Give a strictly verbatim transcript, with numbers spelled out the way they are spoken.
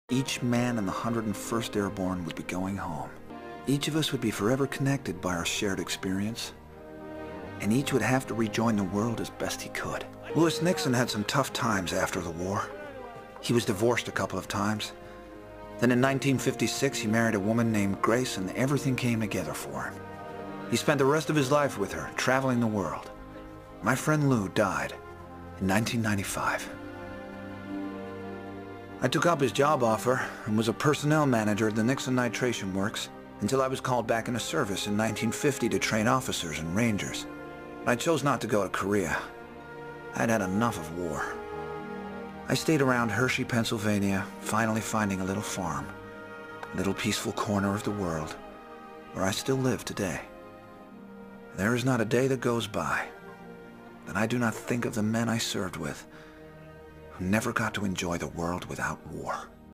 Each man in the one hundred first Airborne would be going home. Each of us would be forever connected by our shared experience. And each would have to rejoin the world as best he could. Lewis Nixon had some tough times after the war. He was divorced a couple of times. Then in nineteen fifty-six, he married a woman named Grace, and everything came together for him. He spent the rest of his life with her, traveling the world. My friend Lou died in nineteen ninety-five. I took up his job offer and was a personnel manager at the Nixon Nitration Works until I was called back into service in nineteen fifty to train officers and rangers. I chose not to go to Korea. I'd had enough of war. I stayed around Hershey, Pennsylvania, finally finding a little farm, a little peaceful corner of the world, where I still live today. There is not a day that goes by that I do not think of the men I served with, who never got to enjoy the world without war.